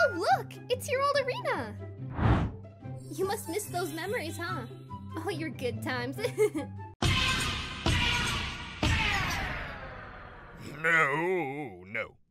Oh, look! It's your old arena! You must miss those memories, huh? Oh, your good times. No, no.